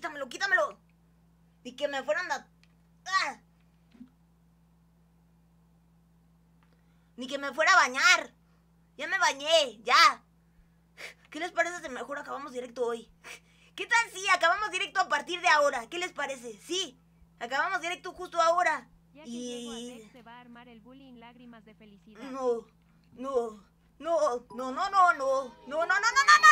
quítamelo, quítamelo. Ni que me fueran a... ¡Ah! Ni que me fuera a bañar. Ya me bañé, ya. ¿Qué les parece si mejor acabamos directo hoy? ¿Qué tal si acabamos directo a partir de ahora? ¿Qué les parece? Sí, acabamos directo justo ahora. Ya que llego a Dex se va a armar el bullying lágrimas de felicidad. No, no, no, no, no, no, no, no, no, no, no, no, no.